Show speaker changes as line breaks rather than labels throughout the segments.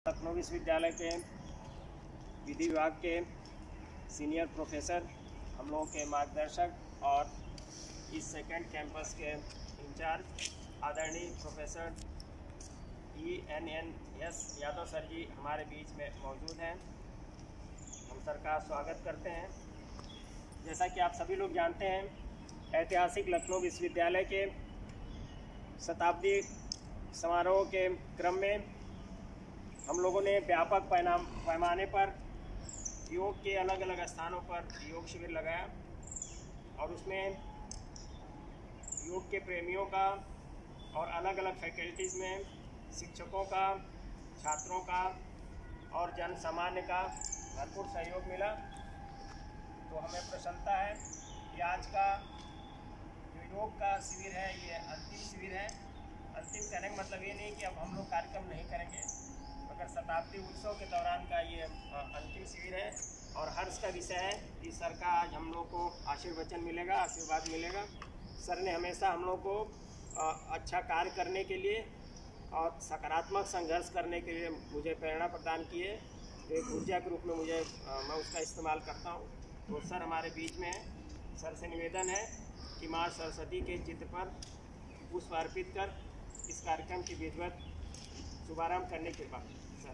लखनऊ विश्वविद्यालय के विधि विभाग के सीनियर प्रोफेसर, हम लोगों के मार्गदर्शक और इस सेकंड कैंपस के इंचार्ज आदरणीय professor ENNS Yadav sir ji हमारे बीच में मौजूद हैं। हम सर का स्वागत करते हैं। जैसा कि आप सभी लोग जानते हैं, ऐतिहासिक लखनऊ विश्वविद्यालय के शताब्दी समारोह के क्रम में हम लोगों ने व्यापक पैमाने पर योग के अलग अलग स्थानों पर योग शिविर लगाया और उसमें योग के प्रेमियों का और अलग अलग फैकल्टीज़ में शिक्षकों का, छात्रों का और जन सामान्य का भरपूर सहयोग मिला। तो हमें प्रसन्नता है कि आज का जो योग का शिविर है ये अंतिम शिविर है। अंतिम कहने का मतलब ये नहीं कि अब हम लोग कार्यक्रम नहीं करेंगे, मगर शताब्दी उत्सव के दौरान का ये अंतिम शिविर है और हर्ष का विषय है कि सर का आज हम लोग को आशीर्वचन मिलेगा, आशीर्वाद मिलेगा। सर ने हमेशा हम लोग को अच्छा कार्य करने के लिए और सकारात्मक संघर्ष करने के लिए मुझे प्रेरणा प्रदान की है। तो एक ऊर्जा के रूप में मैं उसका इस्तेमाल करता हूँ। तो सर हमारे बीच में है। सर से निवेदन है कि माँ सरस्वती के चित्र पर पुष्प अर्पित कर इस कार्यक्रम की विधिवत शुभारंभ करने के बाद सर।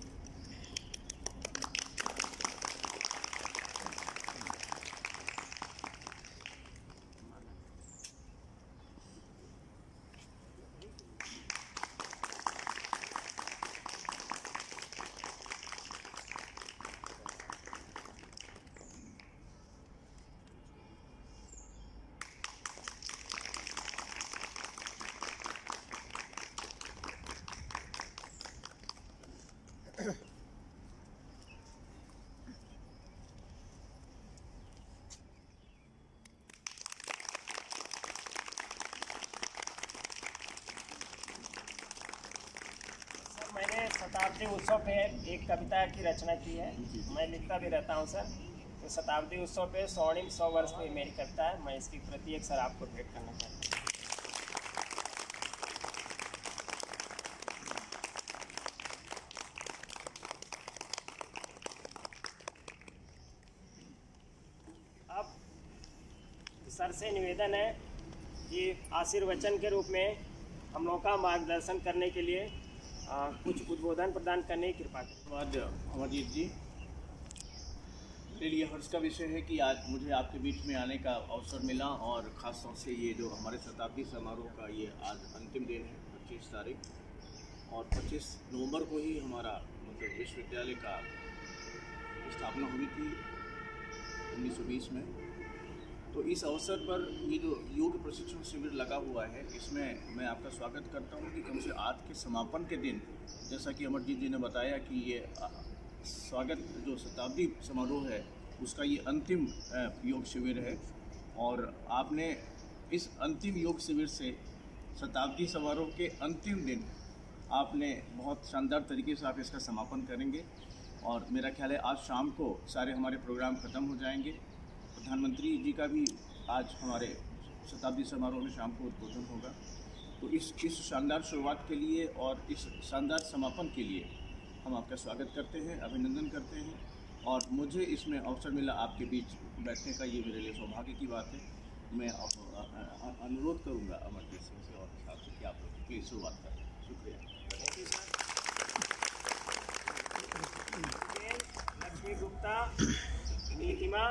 मैंने शताब्दी उत्सव पे एक कविता की रचना की है। मैं लिखता भी रहता हूँ सर। तो शताब्दी उत्सव पे स्वर्णिम 100 वर्ष पे मेरी कविता है। मैं इसकी प्रति एक सर आपको भेंट करना चाहता हूँ। अब सर से निवेदन है कि आशीर्वचन के रूप में हम लोगों का मार्गदर्शन करने के लिए कुछ उद्बोधन प्रदान करने की कृपा करें।
धन्यवाद अमरजीत जी। मेरे लिए हर्ष का विषय है कि आज मुझे आपके बीच में आने का अवसर मिला और ख़ास तौर से ये जो हमारे शताब्दी समारोह का ये आज अंतिम दिन है 25 तारीख और 25 नवंबर को ही हमारा मतलब विश्वविद्यालय का स्थापना हुई थी 1920 में। तो इस अवसर पर ये जो योग प्रशिक्षण शिविर लगा हुआ है इसमें मैं आपका स्वागत करता हूँ कि कम से आज के समापन के दिन, जैसा कि अमरजीत जी ने बताया कि ये स्वागत जो शताब्दी समारोह है उसका ये अंतिम योग शिविर है और आपने इस अंतिम योग शिविर से शताब्दी समारोह के अंतिम दिन आपने बहुत शानदार तरीके से आप इसका समापन करेंगे और मेरा ख्याल है आज शाम को सारे हमारे प्रोग्राम ख़त्म हो जाएंगे। प्रधानमंत्री जी का भी आज हमारे शताब्दी समारोह में शाम को उद्बोधन होगा। तो इस शानदार शुरुआत के लिए और इस शानदार समापन के लिए हम आपका स्वागत करते हैं, अभिनंदन करते हैं और मुझे इसमें अवसर मिला आपके बीच बैठने का, ये मेरे लिए सौभाग्य की बात है। मैं अनुरोध करूँगा अमरजीत सिंह से और साहब से कि आप लोग प्लीज़ शुरुआत करें। शुक्रिया।
लक्ष्मी गुप्ता, नीतिमा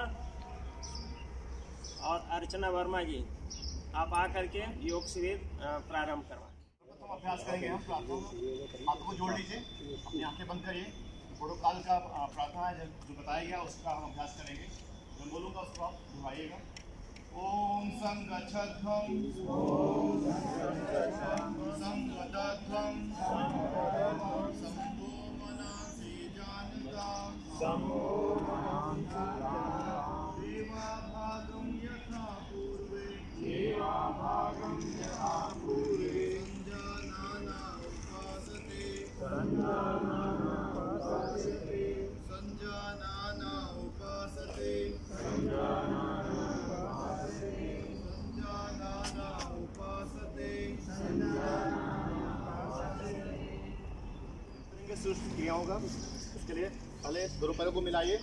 और अर्चना वर्मा जी, आप आकर के योग शिविर प्रारंभ करवाएं।
तो अभ्यास करेंगे हम प्रार्थना। हाथों को जोड़ लीजिए, अपनी आंखें बंद करिए। प्रोटोकॉल का प्रार्थना है जो बताया गया उसका हम अभ्यास करेंगे। मैं बोलूँगा उसको आप दोहराइएगा। ओम संगच्छध्वं संगदध्वं शंभो मनासि जानतां देवाभागं यथा पूर्वे संजानाना उपासते के सुरक्षित क्रिया होगा। इसके लिए पहले दोनों पैरों को मिलाइए,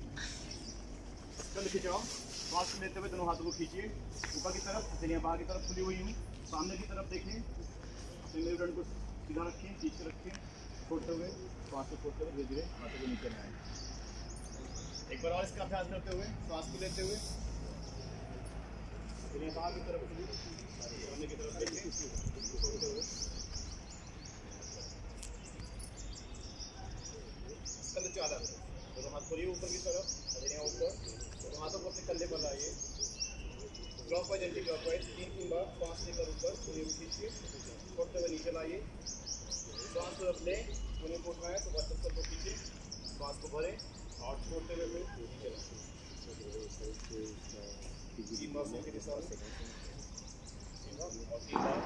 कंध खिंचाओ, श्वास लेते हुए दोनों हाथों को खींचिए ऊपर की तरफ, हथेलियां बाहर की तरफ खुली हुई हूँ, सामने की तरफ देखिए, अपने मेरुदंड को सीधा रखिए, खींच के रखिए, छोड़ते हुए श्वास को छोड़ते हुए धीरे धीरे हाथों को नीचे लाएं। एक बार और इसका अभ्यास करते हुए श्वास को लेते हुए बाहर की तरफ खुली, सामने की तरफ देखिए, छोड़ते हुए कंधे ज़्यादा दोनों हाथ खोलिए ऊपर की तरफ, हथेलियां ऊपर, दोनों हाथों को अपने कंधे पर लाइए, क्लॉकवाइज एंटी क्लॉकवाइज 3 बार श्वास लेकर ऊपर कोने को खींचिए, छोड़ते हुए नीचे लाइए, श्वास को अपने कोने को उठाएं तो वर्चस्व को खींचिए, श्वास को भरें और छोड़ते हुए नीचे लाइए। 3 बार के हिसाब से और 3 बार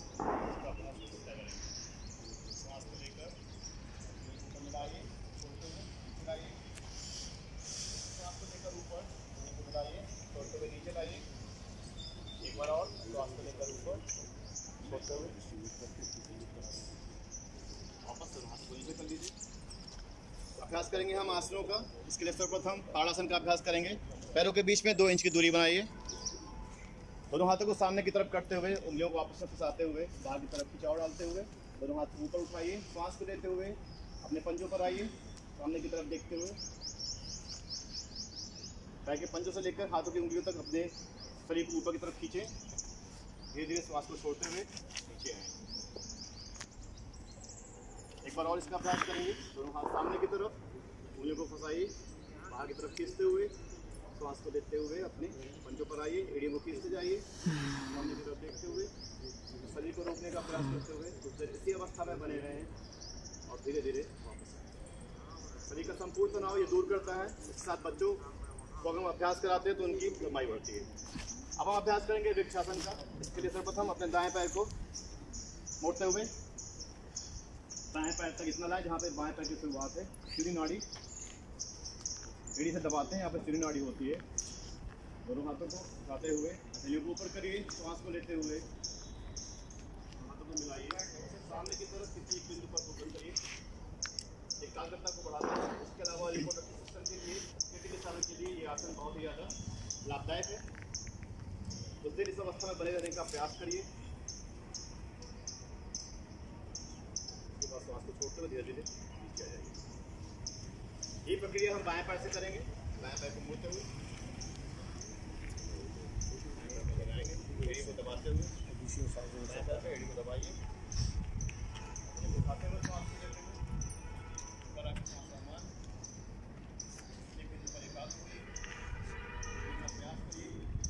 श्वास को लेकर मिलाइए, छोड़ते हुए मिलाइए, श्वास को लेकर ऊपर मिलाइए, छोड़ते हुए नीचे लाइए। एक बार और श्वास को लेकर ऊपर, छोड़ते हुए वापस हाथ को नीचे कर लीजिए। अभ्यास करेंगे हम आसनों का। इसके लिए सर्वप्रथम ताड़ासन का अभ्यास करेंगे। पैरों के बीच में 2 इंच की दूरी बनाइए, दोनों हाथों को सामने की तरफ करते हुए, उंगलियों को आपस में फंसाते हुए, बाहर की तरफ खिंचाव डालते हुए, दोनों हाथ ऊपर उठाइए, श्वास को लेते हुए अपने पंजों पर आइए, सामने की तरफ देखते हुए, पैर के पंजों से लेकर हाथों की उंगलियों तक अपने शरीर को ऊपर की तरफ खींचें, धीरे धीरे श्वास को छोड़ते हुए नीचे आएँ। एक बार और इसका अभ्यास करेंगे। दोनों हाथ सामने की तरफ, उंगलियों को फंसाइए, बाहर की तरफ खींचते हुए, श्वास को लेते हुए अपने पंजों पर आइए, एड़ियों को खींचते जाइए, सामने की तरफ देखते हुए, शरीर को रोकने का प्रयास करते हुए इसी अवस्था में बने रहें और धीरे धीरे वापस आएं। शरीर का संपूर्ण तनाव ये दूर करता है। इसके साथ बच्चों को अगर हम अभ्यास कराते हैं तो उनकी लंबाई बढ़ती है। अब हम अभ्यास करेंगे वृक्षासन का। इसके लिए सर्वप्रथम अपने दाएं पैर को मोड़ते हुए दाएं पैर तक इतना लाएं जहाँ पे बाएं पैर की शुरुआत है, सीधी नाड़ी एड़ी से दबाते हैं, यहाँ पे सीधी नाड़ी होती है। दोनों हाथों को उठाते हुए हथेलियों को ऊपर करिए, श्वास को लेते हुए हाथों को मिलाइए, सामने की तरफ किसी एक बिंदु पर फोकस करिए, एकाग्रता को बढ़ाते हैं। इसके अलावा रिप्रोडक्टिव सिस्टम के लिए, क्रिटिकल साधन के लिए ये आसन बहुत ही ज़्यादा लाभदायक है। तो फिर इस अवस्था में बने रहने का प्रयास करिए। उसके बाद श्वास को छोड़ते हुए धीरे धीरे नीचे आ जाइए। ये प्रक्रिया हम बाएं पैर से करेंगे। बाएं पैर को मोड़ते हुए एड़ी को दबाते हुए, बाएं पैर पे एड़ी को दबाइए, उठाते हुए श्वास को लेते हुए ऊपर आके सामान एक बिंदु पर एकाग्र होइए, प्रयास करिए।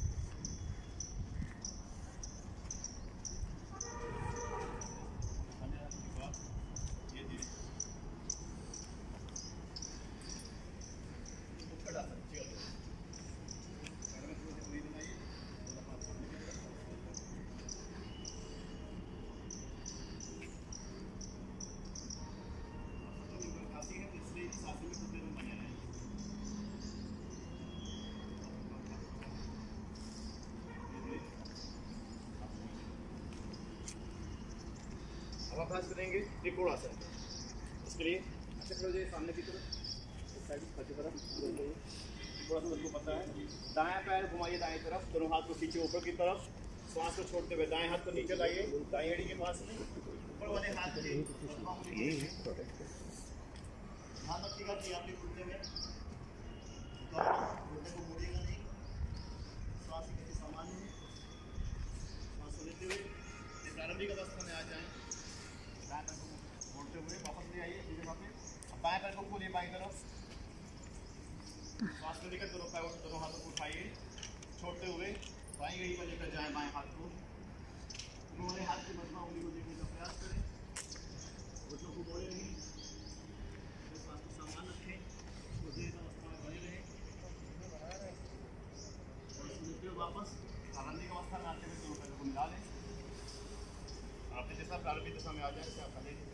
अब अभ्यास करेंगे त्रिकोणासन। इसके लिए अच्छे खड़े हो जाइए, सामने की तरफ, साइड की तरफ। त्रिकोणासन सबको पता है। दायां पैर घुमाइए दाएं तरफ, दोनों हाथ को खींचे ऊपर की तरफ, श्वास को छोड़ते हुए दाएं हाथ को नीचे लाइए, दाएं एड़ी के पास में, ऊपर वाले हाथ से ध्यान रखिएगा कि आपके घुटने में घुटने को मोड़िएगा नहीं। श्वास की सामान्य है, श्वास को लेते हुए प्रारंभिक अवस्था में आ जाएं। दाएं पैर को मोड़ते हुए वापस ले आइए सीधे वहाँ पे। अब बाएं पैर को खोलिए बाईं तरफ, श्वास को लेकर दोनों हाथों को उठाइए, छोड़ते हुए बाईं एड़ी पर लेकर जाएं बाएं हाथ को। दोनों हाथ की मध्यमा उंगली को देखने का प्रयास करें, घुटनों को मोड़े नहीं, श्वास को सामान रखें, उसी अवस्था में बने रहें। और वापस प्रारंभिक अवस्था में आते हुए दोनों पैरों को मिला लें। आपके जैसा प्रारंभिक दशा में आ जाए, आप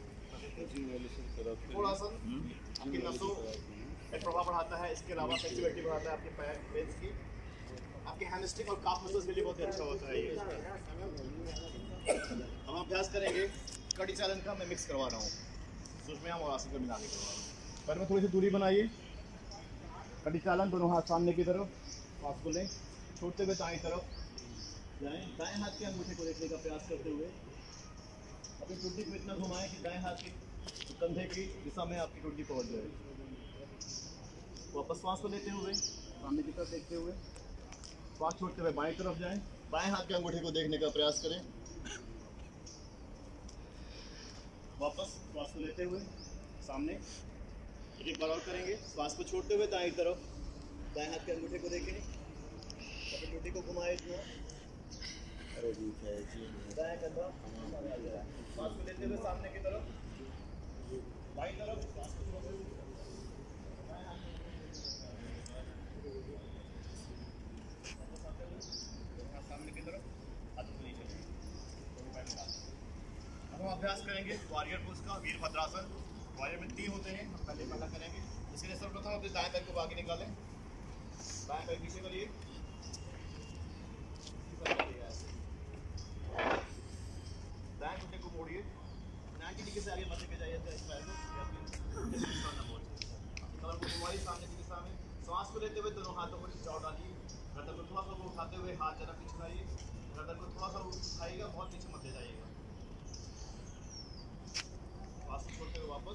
त्रिकोणासन आपकी नसों में प्रभाव बढ़ाता है। इसके अलावा फ्लेक्सिबिलिटी बढ़ाता है आपके पैर पेट्स की, आपके हैमस्ट्रिंग और काफ मसल्स के लिए बहुत ही अच्छा होता है ये। हम अभ्यास करेंगे कड़ी चालन का, मैं मिक्स करवा रहा हूँ। सुषमयाम और आसन को मिलाने के बाद पैर में थोड़ी सी दूरी बनाइए। कटी चालन, दोनों हाथ सामने की तरफ, सांस को लें, छोड़ते हुए दाएं तरफ जाएं। दाएं हाथ के अंगूठे को देखने का प्रयास करते हुए अपनी टुड्डी को इतना घुमाएं कि दाएं हाथ के कंधे की दिशा में आपकी टुड्डी पहुंच जाए। वापस सांस को लेते हुए सामने की तरफ देखते हुए सांस छोड़ते हुए बाएं तरफ जाएं। बाएं हाथ के अंगूठे को देखने का प्रयास करें। वापस श्वास को लेते हुए सामने एक बार और करेंगे। श्वास को छोड़ते हुए दाएं तरफ, दाएं हाथ के अंगूठे को देखें, अपनी टुड्डी को घुमाएं इतना, दाएं कंधा, श्वास को लेते हुए सामने की तरफ, बाईं तरफ, श्वास को छोड़ते हुए सामने की तरफ, हाथों को नीचे। अब हम अभ्यास करेंगे वॉरियर पोज का, वीरभद्रासन। वॉरियर में 3 होते हैं, हम पहले वाला करेंगे। इसके लिए सर्वप्रथम अपने दाएं पैर को आगे निकालें, दाएं पैर पीछे करिए, दाएं घुटने को मोड़िए, नाक के नीचे से आगे मत लेके जाइए इस पैर को, कमर को घुमाइए सामने की दिशा में। सांस को लेते हुए दोनों हाथों को चौड़ डालिए, गर्दन को थोड़ा सा उठाते हुए हाथ जरा पीछे लाइए, गर्दन को थोड़ा सा उठाइएगा, बहुत पीछे मत ले जाइएगा। सांस छोड़ते हुए वापस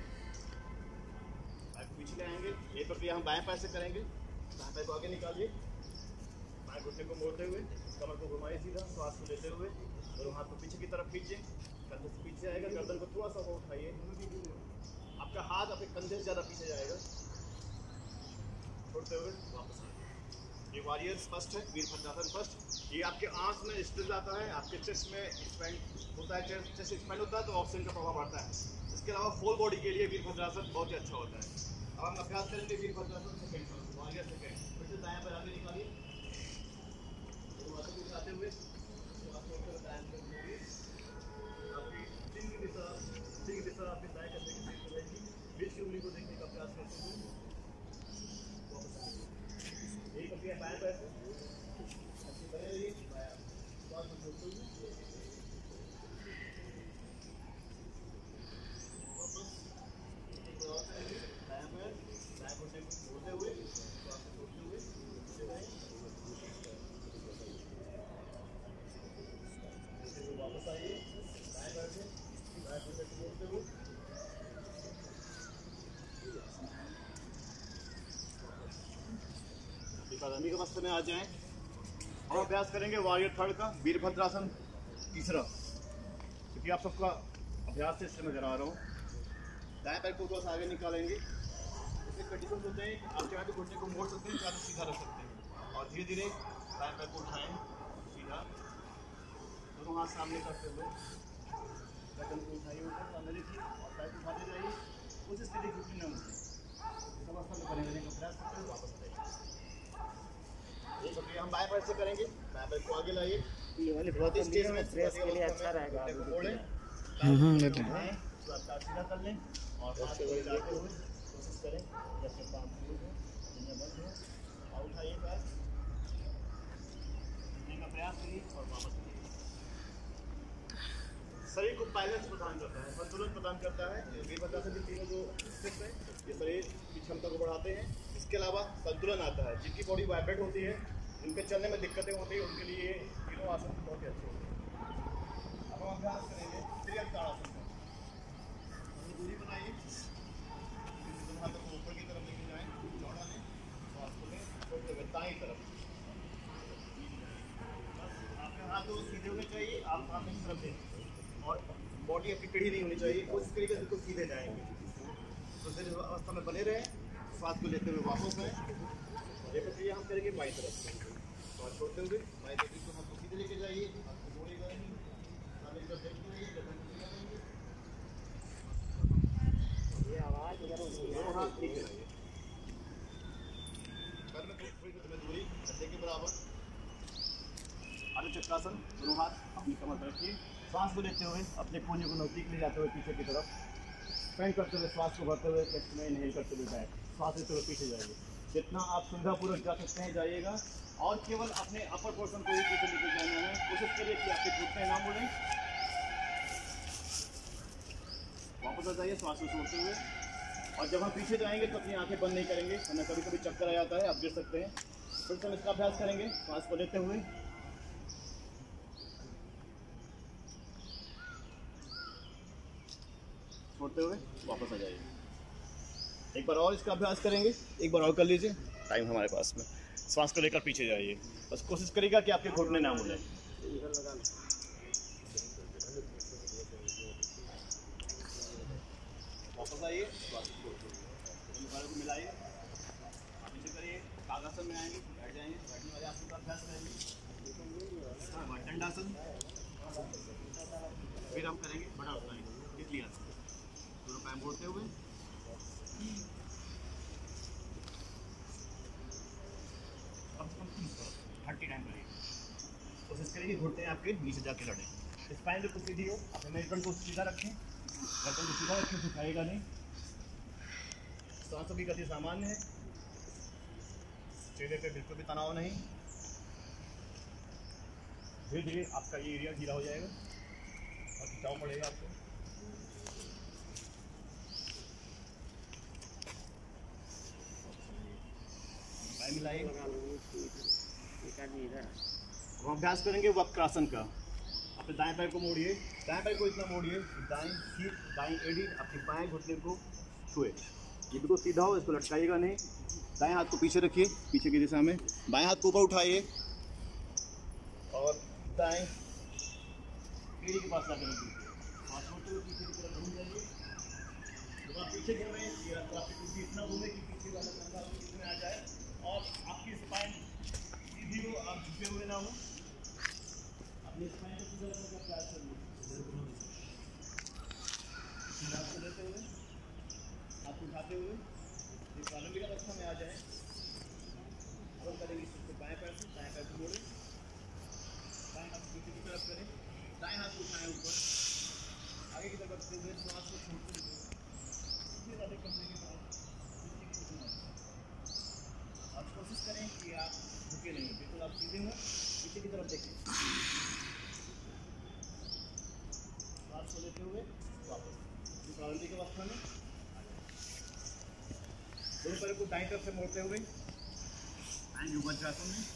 पैर को पीछे ले आएंगे। ये प्रक्रिया हम बाएं पैर से करेंगे। दाएं पैर को आगे निकालिए, बाएं घुटने को मोड़ते हुए कमर को घुमाइए सीधा, श्वास को लेते हुए दोनों हाथ को पीछे की तरफ खींचिए, कंधे से पीछे आएगा, गर्दन को थोड़ा सा उठाइए, आपका हाथ अपने कंधे से ज़्यादा पीछे जाएगा, छोड़ते हुए वापस आइए। ये वॉरियर फर्स्ट है, वीरभद्रासन फर्स्ट। ये आपके आंख में स्ट्रेस आता है, आपके चेस्ट में एक्सपेंड होता है, चेस्ट एक्सपेंड होता है तो ऑक्सीजन का प्रभाव बढ़ता है। इसके अलावा फुल बॉडी के लिए वीरभद्रासन बहुत ही अच्छा होता है। अब हम अभ्यास करेंगे वीरभद्रासन सेकेंड, वॉरियर सेकेंड। फिर से दाएं पैर आगे निकालिए, दोनों हाथों को उठाते हुए दाएं पैर मोड़िए, आपकी सिंह की दिशा आपके दाएं कंधे के साथ रहेगी। बीच की उंगली को देखने का प्रयास करते हुए वापस आइए। यही प्रक्रिया बाएं पैर से अच्छी बने रहिए, श्वास को छोड़ते हुए वापस एक बार और करेंगे। दाएं पैर, दाएं घुटने को छोड़ते हुए, श्वास को छोड़ते हुए नीचे जाएं, वापस आइए। दाएं पैर से दाएं घुटने को मोड़ते हुए अदमी के मस्ते में आ जाएं। हम अभ्यास करेंगे वॉरियर थर्ड का, वीरभद्रासन तीसरा, क्योंकि आप सबका अभ्यास से इससे नजर आ रहा हूँ। दाएं पैर को थोड़ा सा आगे निकालेंगे। इसके कंडीशन होते हैं, आप चाहे तो घुटने को मोड़ सकते हैं, चाहे तो सीधा रख सकते हैं, और धीरे धीरे दाएं पैर को उठाएं सीधा, दोनों हाथ सामने करते हुए गर्दन को उठाइए, ऊपर सामने देखिए और पैर को उठाते जाइए। उस स्थिति घुटने न उठे, इस अवस्था में बने रहने का प्रयास करते हुए वापस आइए। ये प्रक्रिया हम बाएं पैर से करेंगे। दाएं पैर को आगे लाइए, स्टेज में प्रेस के लिए अच्छा रहेगा। सीधा कर लें और हाथ को हिलाते हुए कोशिश करें जैसे पाँव खोल हो, बंद हो, और उठाइए पैर, उठने का प्रयास करिए और वापस आइए। शरीर को बैलेंस प्रदान करता है, संतुलन प्रदान करता है। वीरभद्रासन के तीनों जो स्टेप्स हैं ये शरीर की क्षमता को बढ़ाते हैं। इसके अलावा संतुलन आता है। जिनकी बॉडी वाइब्रेट होती है, जिनके चलने में दिक्कतें होती हैं, उनके लिए तीनों आसन बहुत ही अच्छे होते हैं। अब हम अभ्यास करेंगे त्रिअंग-ताड़ासन का। दूरी बनाइए, दोनों हाथों को ऊपर की तरफ लेके जाएं, चौड़ा लें, श्वास को लें, छोड़ते हुए दाईं तरफ। आपके हाथ सीधे होने चाहिए, आप सामने की तरफ दें और बॉडी आपकी टेढ़ी नहीं होनी चाहिए। कोशिश करिए बिल्कुल सीधे जाएंगे, तो इस अवस्था में बने रहें। श्वास को लेते हुए वापस आए। ये प्रक्रिया हम करेंगे बाईं तरफ से, श्वास छोड़ते हुए बाईं तरफ को हाथ को सीधे लेके जाइए, हाथ को मोड़ेगा नहीं, सामने की तरफ देखते रहिए, गर्दन को सीधा करेंगे, ये आवाज दोनों हाथ नीचे लाइए, पैर में थोड़ी दूरी कंधे के बराबर। आधे चक्रासन, दोनों हाथ अपनी कमर पर रखिए। सांस को लेते हुए अपने कोहनी को नजदीक ले जाते हुए पीछे की तरफ, स्ट्रेंथ करते हुए श्वास को भरते हुए चेस्ट में इनहेल करते हुए बैक, श्वास लेते हुए पीछे जाइए। जितना आप सुविधापूर्वक जा सकते हैं जाइएगा, और केवल अपने अपर पोर्शन को ही पीछे लेके जाना है। कोशिश करिए कि आपके घुटने ना मुड़ें। वापस वापस आ जाइए श्वास को छोड़ते हुए। और जब हम पीछे जाएंगे तो अपनी आंखें बंद नहीं करेंगे, वरना कभी कभी चक्कर आ जाता है, आप गिर सकते हैं। फिर से हम इसका अभ्यास करेंगे श्वास को लेते हुए, छोड़ते हुए वापस आ जाइए। एक बार और इसका अभ्यास करेंगे, एक बार और कर लीजिए, टाइम हमारे पास में। श्वास को लेकर पीछे जाइए, बस कोशिश करिएगा कि आपके घुटने ना मुड़े। वापस आइए, को मिलाइए, पीछे करिए, कागासन में आएंगे, बैठ जाएंगे, बैठने वाले आसन का अभ्यास करेंगे। हाँ, दंडासन, फिर हम करेंगे बड़ा उठाएंगे, तितली आसन, दोनों पैर मोड़ते हुए। हट्टी टाइम करिए, कोशिश करिए घुटने आपके नीचे जाके लड़े, स्पाइन बिल्कुल सीधी हो, अपने मेरुदंड को सीधा रखें, गर्दन को सीधा रखें, झुकाएगा नहीं। सांसों की गति सामान्य है, चेहरे पे बिल्कुल भी तनाव नहीं। धीरे धीरे आपका ये एरिया ढीला हो जाएगा और खिंचाव पड़ेगा आपको। पैर मिलाइए, हम अभ्यास करेंगे वक्रासन का। अपने दाएं पैर को मोड़िए, दाएं पैर को इतना मोड़िए, दाएं सीट, दाएं एड़ी आपके बाएं घुटने को छुए, ये बिल्कुल सीधा हो, इसको लटकाइएगा नहीं। दाएं हाथ को पीछे रखिए, पीछे की दिशा में, बाएं हाथ को ऊपर उठाइए और दाएं एड़ी के पास लाकर रखिए। हाथ छोड़ते हुए पीछे की तरफ घूम जाइए। जब आप पीछे घूमें, ये आपकी कुर्सी इतना घूमे कि पीछे वाला कंधा आपके बीच में आ जाए और आपकी स्पाइन सीधी हो, आप झुके हुए ना हो। अपनी स्पाइन को सीधा रखने का प्रयास करिए। हाथ को लेते हुए, हाथ उठाते हुए ये प्रारंभिक अवस्था में आ जाए। अब हम करेंगे इसको बाएं पैर से, दाएं पैर को मोड़ें, बाएं हाथ पीछे की तरफ करें, दाएं हाथ को उठाएं ऊपर, आगे की तरफ रखते हुए श्वास को छोड़ते हुए फिर अधिक करने के बाद आप कोशिश करें कि आप झुके नहीं, बिल्कुल आप सीधे हो, पीछे की तरफ देखें। श्वास को लेते हुए वापस प्रारंभिक अवस्था में, दोनों पैर को दाईं तरफ से मोड़ते हुए आएंगे वज्रासन में।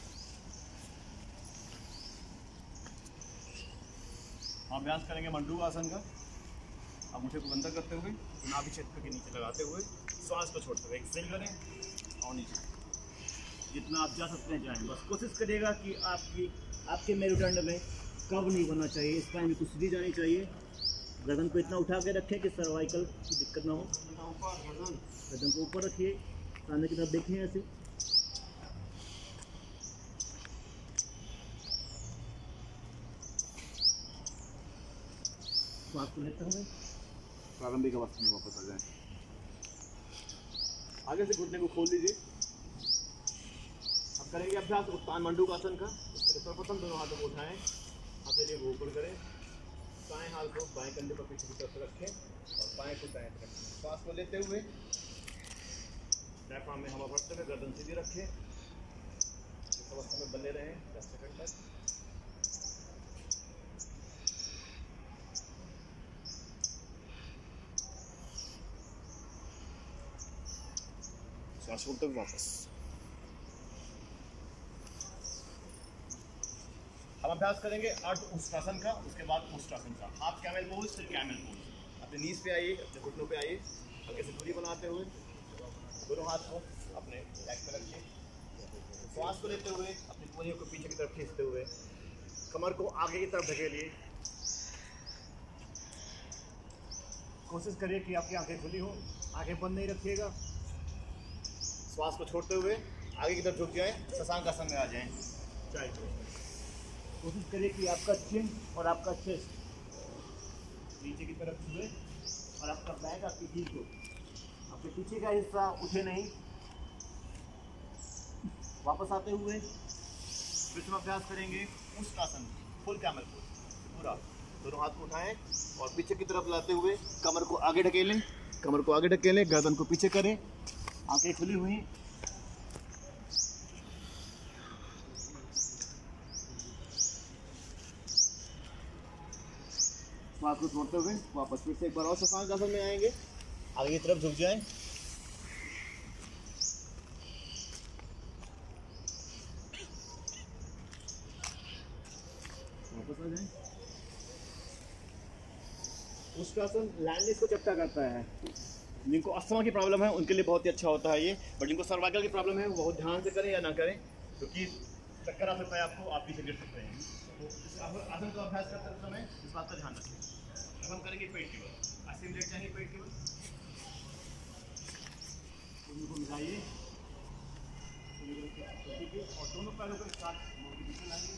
हम अभ्यास करेंगे मंडूक आसन का। अब मुझे को अंदर करते हुए, नाभि क्षेत्र के नीचे लगाते हुए, श्वास को छोड़ते हुए एक्सहेल करें और नीचे जितना आप जा सकते हैं जाएं। बस कोशिश करिएगा कि आपके मेरुदंड में कब नहीं बनना चाहिए, स्पाइन में कुछ सीधी जानी चाहिए। गर्दन को इतना उठा के रखें कि सर्वाइकल की दिक्कत ना हो। गर्दन को ऊपर रखिए, सामने की तरफ देखें ऐसे। श्वास को लेते हुए प्रारंभिक अवस्था में वापस आ जाएं। आगे से घुटने को खोल लीजिए। अब करेंगे अभ्यास उत्तान मंडूक आसन का। इसके लिए सर्वप्रथम दोनों हाथों को उठाएं, हथेली को ऊपर करें, बाएं हाथ को बाएं कंधे पर पीछे की तरफ रखें और बाएं को दाएं तरफ रखें। श्वास को लेते हुए डायफ्राम में हवा भरते हुए गर्दन सीधी रखें। इस अवस्था में बने रहें 10 सेकंड तक। श्वास छोड़ते हुए वापस। हम अभ्यास करेंगे अर्ध उष्ट्रासन का, उसके बाद उष्ट्रासन का। हाफ कैमल पोज, फिर कैमल पोज। अपने नीज पे आइए, अपने घुटनों पे आइए, हल्के से दूरी बनाते हुए दोनों हाथ को अपने बैक पे रखिए। श्वास को लेते हुए अपनी कोहनियों को पीछे की तरफ खींचते हुए कमर को आगे की तरफ धकेलिए। कोशिश करिए कि आपकी आंखें खुली हो, आंखें बंद नहीं रखिएगा। श्वास को छोड़ते हुए आगे की तरफ झुक जाएं, शशांक आसन में आ जाएं। कोशिश करिए कि आपका चिन और आपका चेस्ट नीचे की तरफ छुए और आपका बैक आपकी पीठ हो, आपके पीछे का हिस्सा उठे नहीं। वापस आते हुए फिर हम अभ्यास करेंगे उष्ट्रासन, फुल कैमल पोज। पूरा दोनों हाथ को उठाएं और पीछे की तरफ लाते हुए कमर को आगे ढकेलें, कमर को आगे ढकेलें, गर्दन को पीछे करें, आंखें खुली हुई।
हाथ को छोड़ते हुए वापस फिर से एक बार और शशांक आसन में आएंगे। आगे की तरफ झुक जाएं। वापस आ जाएं। उष्ट्रासन लैंडिस को चपटा करता है। जिनको अस्थमा की प्रॉब्लम है उनके लिए बहुत ही अच्छा होता है ये, बट जिनको सर्वाइकल की प्रॉब्लम है वो बहुत ध्यान से करें या ना करें, क्योंकि चक्कर आ सकता है आपको, आप पीछे गिर सकते हैं। तो इस आसन का अभ्यास करते समय इस बात का ध्यान रखें। अब हम करेंगे पेट के बल। आसन लेट जाएंगे पेट के बल, उनको मिलाइए और दोनों पैरों को एक साथ मुंह के पीछे लाइए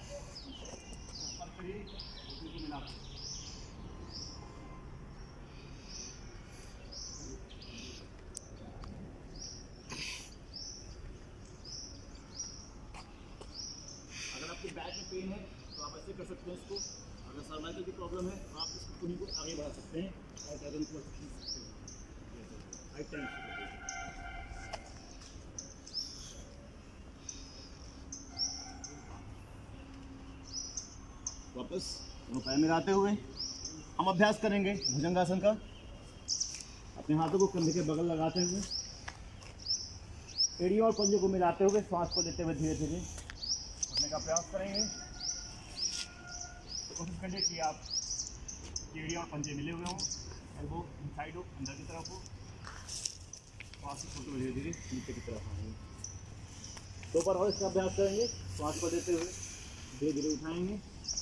और करिए, उनको मिला दें। अगर आपके बैक में पेन है तो आप ऐसे कर सकते हैं इसको। अगर सर्वाइकल की प्रॉब्लम है तो आप इसको कुनी को आगे बढ़ा सकते हैं और गर्दन को राइट टाइम वापस दोनों पैर मिलाते हुए हम अभ्यास करेंगे भुजंगासन का। अपने हाथों को कंधे के बगल लगाते हुए एड़ियों और पंजों को मिलाते हुए सांस को लेते हुए धीरे धीरे उठने का प्रयास करेंगे। तो कोशिश करिए कि आप एड़ियों और पंजे मिले हुए हों, एल्बो इनसाइड हो, अंदर की तरफ हो, सांस को छोड़ते हुए धीरे धीरे नीचे की तरफ आएंगे। दो बार और इसका अभ्यास करेंगे। सांस को लेते हुए धीरे धीरे उठाएंगे,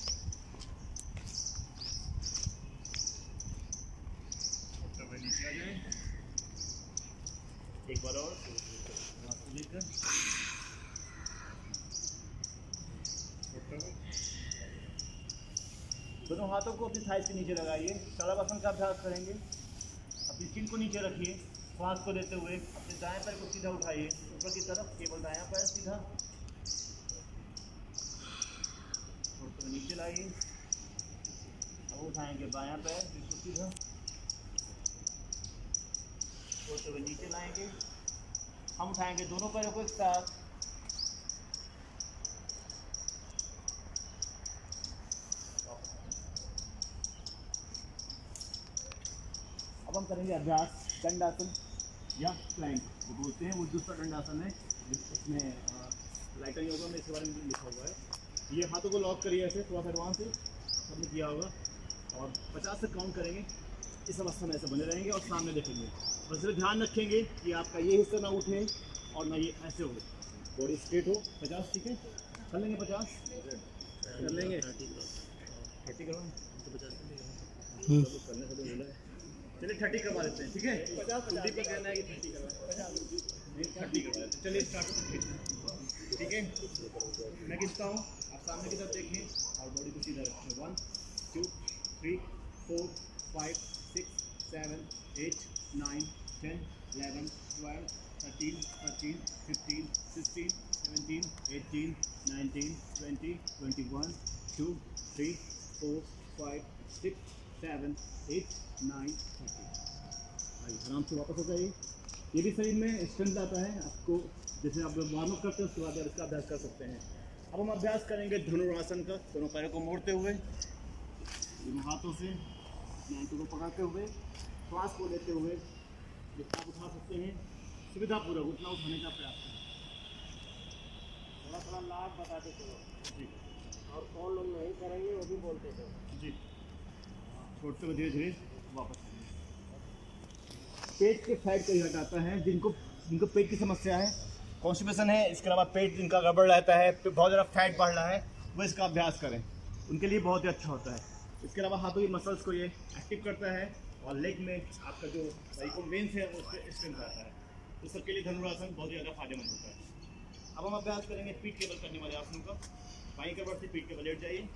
नीचे आ जाए। एक बार और लेकर दोनों हाथों को अपनी थाइस के नीचे लगाइए। शलभासन का अभ्यास करेंगे। अपनी चिन को नीचे रखिए, सांस को लेते हुए अपने दाएं पैर को सीधा उठाइए ऊपर की तरफ, केवल दायां पैर सीधा, तो नीचे लाइए। अब उठाएंगे बायां पैर बिल्कुल सीधा, छोड़ते हुए नीचे लाएंगे। हम उठाएंगे दोनों पैरों को एक साथ, अब हम करेंगे अभ्यास दंडासन या प्लैंक जो बोलते हैं, वो दूसरा दंडासन है जिसमें लाइटर योगा में इसके बारे में लिखा हुआ है। ये हाथों को लॉक करिए ऐसे, थोड़ा सा एडवांस से सबने किया होगा, और 50 से काउंट करेंगे। इस अवस्था में ऐसे बने रहेंगे और सामने देखेंगे। बस सिर्फ ध्यान रखेंगे कि आपका ये हिस्सा ना उठे और ना ये ऐसे हो, बॉडी स्ट्रेट हो। 50 ठीक है, कर लेंगे 50 कर लेंगे, 30 करवाएं करने से बोला है। चलिए 30 करवा देते हैं, ठीक है। 50 कुलदीप का कहना है कि 30 करवा, 30 करवा देते हैं। चलिए स्टार्ट करते, ठीक है। मैं गिनता हूँ, आप सामने की तरफ देखें और बॉडी को सीधा रखें। 1 2 3 4 5 6 7 8 9 10 11 12 13 14 15 16 17 18 19 20 21 2 3 4 5 6 7 8 9 30। आइए आराम से वापस हो जाइए। ये भी शरीर में स्ट्रेंथ आता है आपको, जैसे आप वार्म अप करते हैं उसके बाद इसका अभ्यास कर सकते हैं। अब हम अभ्यास करेंगे धनुरासन का। दोनों पैरों को मोड़ते हुए, दोनों हाथों से आंखों को पकड़ते हुए, श्वास को लेते हुए जितना आप उठा सकते हैं सुविधापूर्वक उतना उठाने का प्रयास करें।
थोड़ा थोड़ा लाभ बताते चलो
जी,
और कौन लोग नहीं करेंगे वो भी बोलते चलो
जी। छोड़ते हुए धीरे धीरे वापस पेट के फैट को ही हटाता है। जिनको पेट की समस्या है, कॉन्स्टिपेशन है, इसके अलावा पेट जिनका गड़बड़ रहता है, बहुत ज़्यादा फैट बढ़ रहा है, वो इसका अभ्यास करें, उनके लिए बहुत ही अच्छा होता है। इसके अलावा हाथों की मसल्स को ये एक्टिव करता है और लेग में आपका जो वेरिकोस वेन्स है वो उससे स्ट्रेंथ आता है। तो सबके लिए धनुरासन बहुत ही ज़्यादा फायदेमंद होता है। अब हम अभ्यास करेंगे पीठ के बल करने वाले आसनों का। बाईं कमर से पीठ के बल लेट जाइए।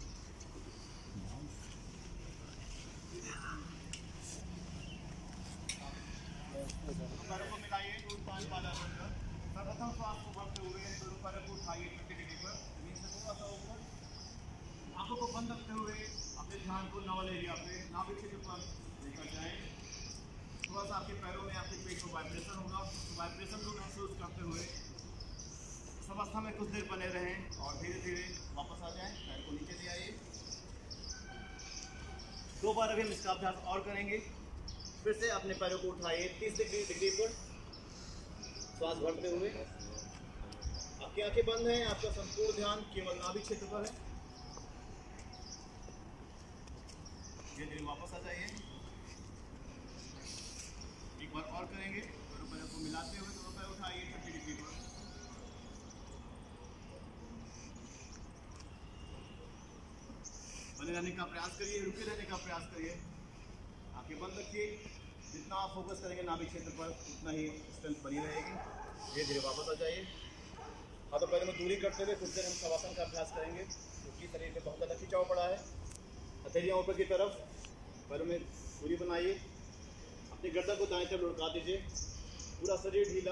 पैरों को मिलाइए, 2-5 वाला सर्वप्रथम श्वास को भरते हुए दोनों पैरों को उठाइए 30 डिग्री पर, जमीन से थोड़ा सा ऊपर। आंखों को बंद रखते हुए अपने ध्यान को नावल एरिया पे नाभिक के ऊपर लेकर जाएं। थोड़ा सा आपके पैरों में आपके पेट को वाइब्रेशन होगा, वाइब्रेशन को महसूस करते हुए इस अवस्था में कुछ देर बने रहें और धीरे धीरे वापस आ जाएं। पैर को नीचे ले आइए। 2
2 बार अभी हम इसका अभ्यास और करेंगे। फिर से अपने पैरों को उठाइए 30 डिग्री पर, श्वास भरते हुए। आपकी आंखें बंद हैं, आपका संपूर्ण ध्यान केवल नाभि क्षेत्र पर है। धीरे धीरे वापस आ जाइए। एक बार और करेंगे, दोनों पैरों को मिलाते हुए दोनों पैर उठाइए 30 डिग्री पर। बने रहने का प्रयास करिए, रुके रहने का प्रयास करिए। आंखें बंद रखिए। जितना आप फोकस करेंगे नाभि क्षेत्र पर उतना ही स्ट्रेंथ बनी रहेगी। धीरे धीरे वापस आ जाइए। हाथों पैरों में दूरी करते हुए कुछ देर हम शवासन का अभ्यास करेंगे, क्योंकि शरीर में बहुत ज़्यादा खिंचाव पड़ा है। हथेलियाँ ऊपर की तरफ, पैरों में दूरी बनाइए। अपनी गर्दन को दाएं तरफ लुढ़का दीजिए, पूरा शरीर ढीला।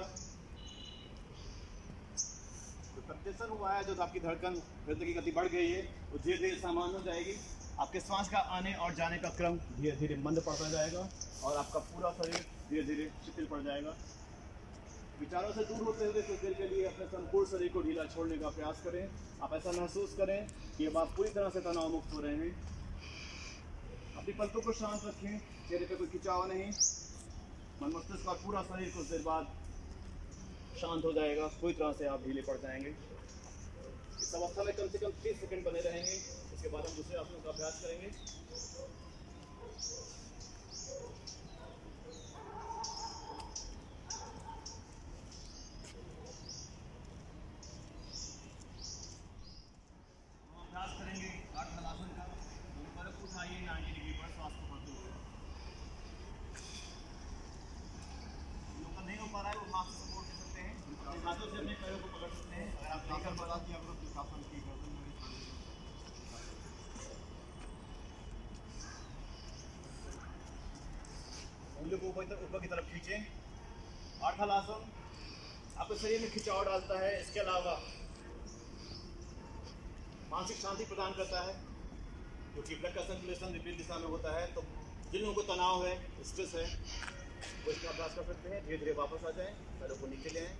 तो कंप्रेशन हुआ है, जो आपकी धड़कन हृदय की गति बढ़ गई है, वो धीरे धीरे सामान्य हो जाएगी। आपके श्वास का आने और जाने का क्रम धीरे धीरे मंद पड़ता जाएगा और आपका पूरा शरीर धीरे धीरे शिथिल पड़ जाएगा। विचारों से दूर होते हुए कुछ देर के लिए अपने संपूर्ण शरीर को ढीला छोड़ने का प्रयास करें। आप ऐसा महसूस करें कि अब आप पूरी तरह से तनाव मुक्त हो रहे हैं। अपनी पलकों को शांत रखें, चेहरे पे कोई खिंचाव नहीं। मन मस्तिष्क और पूरा शरीर कुछ देर बाद शांत हो जाएगा, पूरी तरह से आप ढीले पड़ जाएंगे। इस अवस्था में कम से कम 30 सेकंड बने रहेंगे। इसके बाद हम दूसरे आसनों का अभ्यास करेंगे। अभ्यास करेंगे 8 हलासन का। दोनों पैरों को उठाइए 90 डिग्री पर, श्वास को भरते हुए। जो का नहीं हो पा रहा है वो हाथ से सपोर्ट कर सकते हैं, अपने हाथों से अपने पैरों को पकड़ सकते हैं। अगर आप नहीं कर पा रहे उंगलियों को ऊपर की तरफ खींचें। 8 हलासन आपके शरीर में खिंचाव डालता है, इसके अलावा मानसिक शांति प्रदान करता है, क्योंकि ब्लड का सर्कुलेशन विपरीत दिशा में होता है। तो जिन लोगों को तनाव है, स्ट्रेस है, वो इसका अभ्यास कर सकते हैं। धीरे धीरे वापस आ जाएं, पैरों को नीचे ले आएं।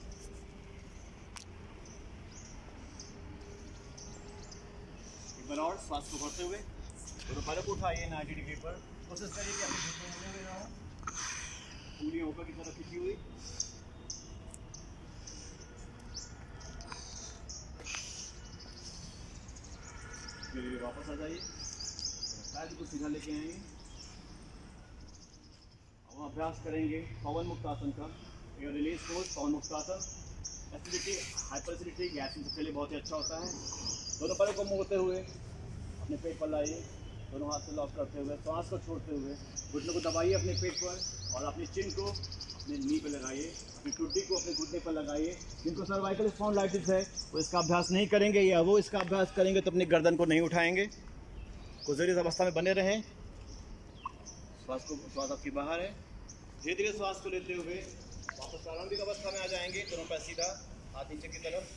एक बार और श्वास को भरते हुए दोनों पैरों को उठाइए 90 डिग्री पर। कोशिश करिए कि अपने घुटने मुड़े हुए ना हो, उंगलियां ऊपर की तरफ खींची हुई। धीरे धीरे वापस आ जाइए, पैर को सीधा लेके आएंगे। अब अभ्यास करेंगे पवन मुक्त आसन का। एयर रिलीज फोर्स पवन मुक्त आसन एसिडिटी, हाइपर एसिडिटी, गैसिंग के लिए बहुत ही अच्छा होता है। दोनों पैरों को मोड़ते हुए अपने पेट पर लाइए, दोनों हाथ से लॉक करते हुए श्वास को छोड़ते हुए घुटनों को दबाइए अपने पेट पर और अपनी चिन को अपने नी पे लगाइए, अपनी टुड्डी को अपने घुटने पर लगाइए। जिनको सर्वाइकल स्पॉन्डिलाइटिस है वो इसका अभ्यास नहीं करेंगे, या वो इसका अभ्यास करेंगे तो अपनी गर्दन को नहीं उठाएंगे। कुछ देर इस अवस्था में बने रहें। श्वास आपकी बाहर है। धीरे धीरे श्वास को लेते हुए वापस प्रारंभिक अवस्था में आ जाएंगे। दोनों पैर सीधा, हाथ नीचे की तरफ।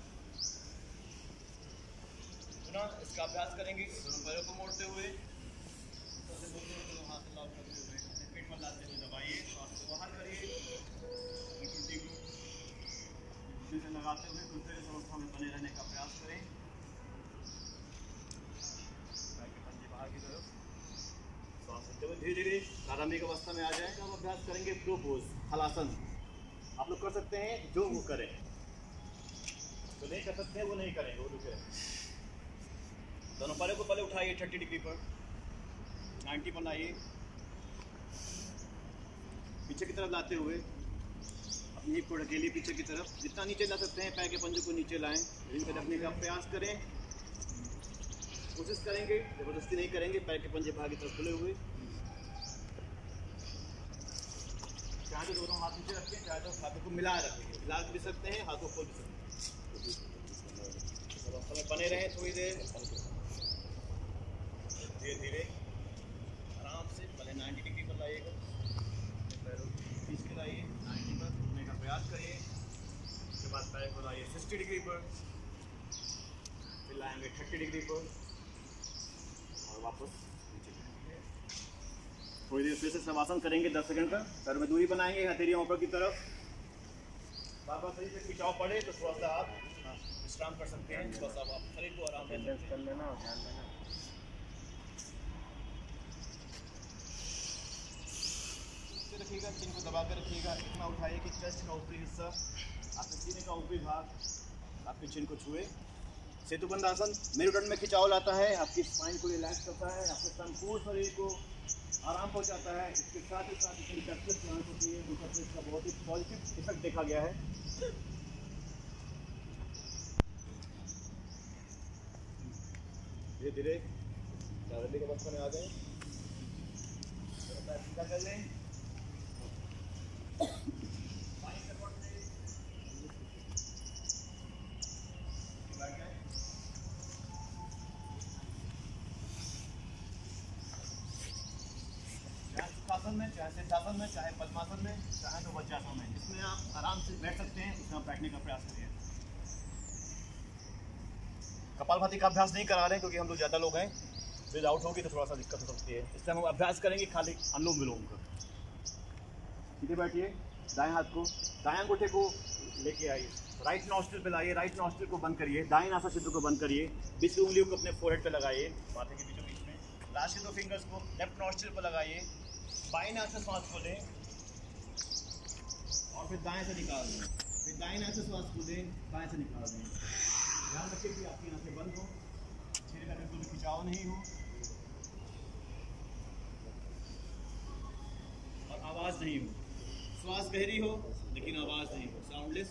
पुनः इसका अभ्यास करेंगे दोनों पैरों को मोड़ते हुए, दोनों हाथ से लॉक करते हुए अपने पेट पर लाते हुए दबाइए, श्वास को बाहर करिए, टुड्डी को घुटने से लगाते हुए कुछ देर इस अवस्था में बने रहने का प्रयास करें। पैर के पंजे बाहर की तरफ, श्वास लेते हुए धीरे धीरे प्रारंभिक अवस्था में आ जाए। हम अभ्यास करेंगे फ्लो पोज, हलासन। आप लोग कर सकते हैं, जो वो करें, जो नहीं कर सकते हैं वो नहीं करेंगे, वो रुके। दोनों पैरों को पहले उठाइए 30 डिग्री पर, 90 पर लाइए, पीछे की तरफ लाते हुए अपनी हिप को ढकेलिए पीछे की तरफ। जितना नीचे ला सकते हैं पैर के पंजों को नीचे लाएं, रिंग पे रखने का प्रयास करें। कोशिश करेंगे, जबरदस्ती नहीं करेंगे। पैर के पंजे बाहर की तरफ खुले हुए, चाहे तो दोनों हाथ नीचे रखें, चाहे तो हाथों को मिला रखें, मिला भी सकते हैं, हाथों को भी सकते हैं। समय बने रहें थोड़ी देर। धीरे धीरे आराम से पहले 90 डिग्री पर लाइएगा, पैरों खींच के लाइए 90 पर, घूमने का प्रयास करिए। उसके बाद पैर को लाइए 60 डिग्री पर, फिर लाएंगे 30 डिग्री पर और वापस नीचे जाएंगे। थोड़ी देर फिर से शवासन करेंगे 10 सेकंड का। पैर में दूरी बनाएंगे, हथेलियाँ ऊपर की तरफ। बार बार शरीर से खिंचाव पड़े तो थोड़ा सा आप विश्राम कर सकते हैं। थोड़ा सा आप शरीर को आराम कर लेना, ध्यान देना। रखिएगा, चिन को दबा कर रखिएगा, इतना उठाइए कि चेस्ट का ऊपरी हिस्सा आपके सीने का ऊपरी भाग आपके चिन को छुए। सेतुबंध आसन मेरुदंड में खिंचाव लाता है, आपकी स्पाइन को रिलैक्स करता है, आपके संपूर्ण शरीर को आराम पहुंचाता है। इसके साथ ही साथ इसमें कैप्चर प्लांट होती है, ऊपर से इसका बहुत ही पॉजिटिव इफेक्ट देखा गया है। धीरे धीरे चावली के अवस्था में आ गए, सीधा कर लें, सुखासन में, चाहे सिद्धासन में, चाहे पद्मासन में, चाहे तो वज्रासन में, जिसमें आप आराम से बैठ सकते हैं उसमें आप बैठने का प्रयास करिए। कपालभाति का अभ्यास नहीं करा रहे हैं क्योंकि हम लोग ज़्यादा लोग हैं, ब्रीथ आउट होगी तो थोड़ा सा दिक्कत हो सकती है। इस टाइम हम अभ्यास करेंगे खाली अनुलोम विलोम का। सीधे बैठिए, दाएं हाथ को, दाएं अंगूठे को लेके आइए, राइट नॉस्ट्रिल पे लाइए, राइट नॉस्ट्रिल को बंद करिए, दाएं नासा छिद्र को बंद करिए, बीच की उंगलियों को अपने फोरहेड पे लगाइए, माथे के बीचों बीच में, लास्ट के 2 फिंगर्स को लेफ्ट नॉस्ट्रिल पर लगाइए, बाएं नाक से सांस को लें और फिर दाएं से निकाल दें, फिर दाएं नाक से सांस को लें, बाएं से निकाल दें। ध्यान रखिए कि आपकी आंखें बंद हो, चेहरे का बिल्कुल भी खिंचाव नहीं हो और आवाज़ नहीं हो, श्वास गहरी हो लेकिन आवाज़ नहीं हो, साउंडलेस।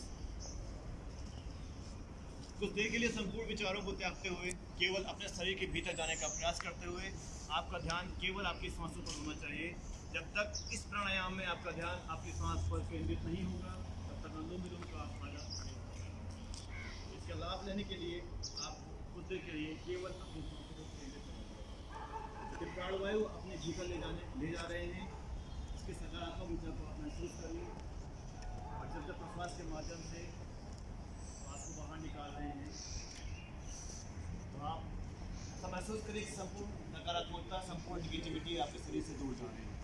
कुछ देर के लिए संपूर्ण विचारों को त्यागते हुए केवल अपने शरीर के भीतर जाने का प्रयास करते हुए आपका ध्यान केवल आपकी सांसों पर होना चाहिए। जब तक इस प्राणायाम में आपका ध्यान आपकी सांस पर केंद्रित नहीं होगा तब तक अनुलोम विलोम का आवाज़ नहीं होगा। इसका लाभ लेने के लिए आप कुछ देर के लिए केवल अपनी सांसों पर केंद्रित करें। प्राणवायु अपने भीतर ले जा रहे हैं, इसके सकारात्मक ऊर्जा को आप महसूस करिए और जब जब प्रश्वास के माध्यम से श्वास को बाहर निकाल रहे हैं तो आप ऐसा महसूस करिए कि संपूर्ण नकारात्मकता, संपूर्ण निगेटिविटी आपके शरीर से दूर जा रही है।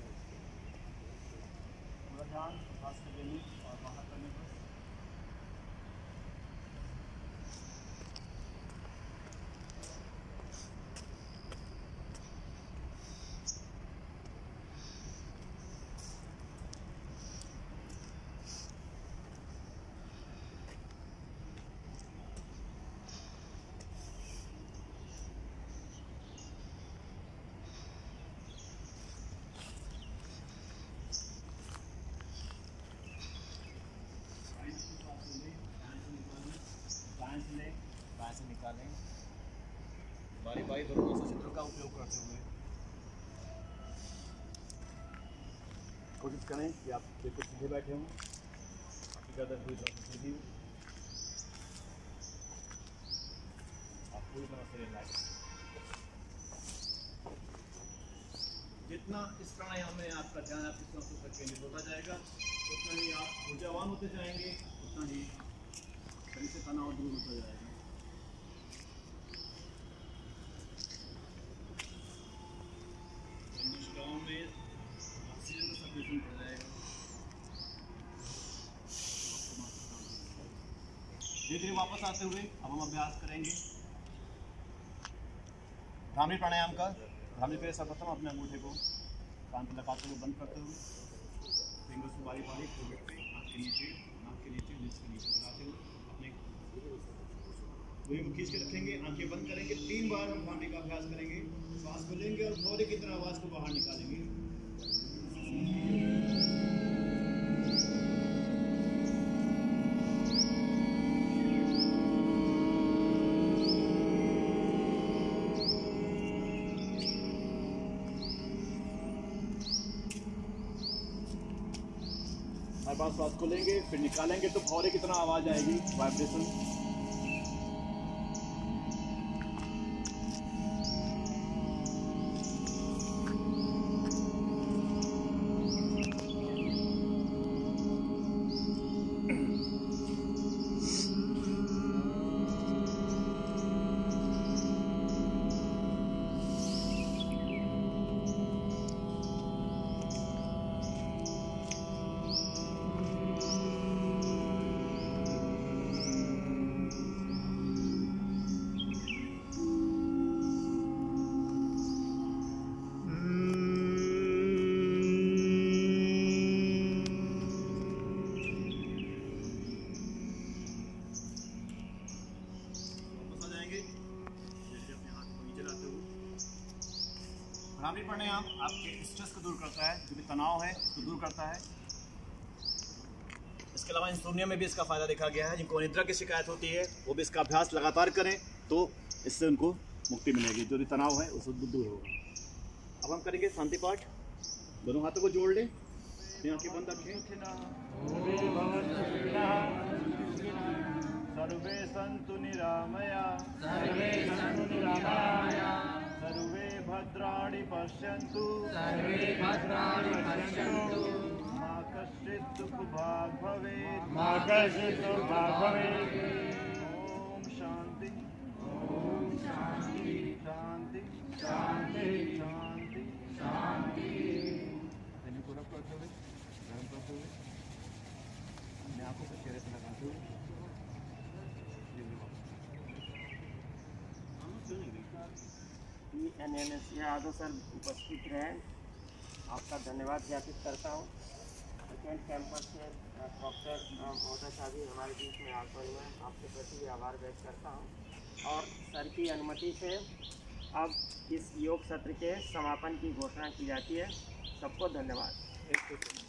पूरा ध्यान श्वास के लेने और बाहर करने पर। बाएं से निकालें, बारी बारी दोनों नासा छिद्रों का उपयोग करते हुए कोशिश करें कि आप बिल्कुल सीधे बैठे हों, आपकी गर्दन पूरी तरह से सीधी हो, आप पूरी तरह से रिलैक्स। जितना इस प्राणायाम में आपका ध्यान आपकी सांसों पर केंद्रित होता जाएगा उतना ही आप ऊर्जावान होते जाएंगे, उतना ही शरीर से तनाव दूर होता जाएगा। में ऑक्सीजन का सर्कुलेशन बढ़ जाएगा। धीरे धीरे वापस आते हुए अब हम अभ्यास करेंगे भ्रामरी प्राणायाम का। भ्रामरी पे सर्वप्रथम अपने अंगूठे को कान पे लगाते हुए बंद करते हुए फिंगर्स को बारी बारी फोरहेड पे, नाक के नीचे, लिप्स के नीचे लगाते हुए अपने पूरी को खींच के रखेंगे, आंखें बंद करेंगे। 3 बार हम भ्रामरी का अभ्यास करेंगे। श्वास को लेंगे और भौरे की तरह आवाज़ को बाहर निकालेंगे। हर बार श्वास को लेंगे फिर निकालेंगे तो भौरे की तरह आवाज़ आएगी, वाइब्रेशन। भ्रामरी प्राणायाम आपके स्ट्रेस को दूर करता है, जो भी तनाव है उसको दूर करता है। इसके अलावा इंसोम्निया में भी इसका फ़ायदा देखा गया है। जिनको निद्रा की शिकायत होती है वो भी इसका अभ्यास लगातार करें तो इससे उनको मुक्ति मिलेगी, जो भी तनाव है उससे दूर होगा। अब हम करेंगे शांति पाठ। दोनों हाथों को जोड़ लें, आंखें बंद रखें। सर्वे सन्तु निरामया, सर्वे सन्तु निरामया, सर्वे भद्राणि पश्यन्तु, सर्वे भद्राणि पश्यन्तु, मा कश्चित् दुःखभाग् भवेत्, मा कश्चित् दुःखभाग् भवेत्। ओम शांति, शांति, शांति, शांति, शांति, शांति। पूरा करते हुए, गर्म करते हुए, अपने आंखों को चेहरे से लगाते हुए।
NNS यादव सर उपस्थित रहे, आपका धन्यवाद ज्ञापित करता हूँ। सेकेंड कैंपस से डॉक्टर महोदय साहब भी हमारे बीच में आते हुए आपके प्रति भी आभार व्यक्त करता हूँ। और सर की अनुमति से अब इस योग सत्र के समापन की घोषणा की जाती है। सबको धन्यवाद।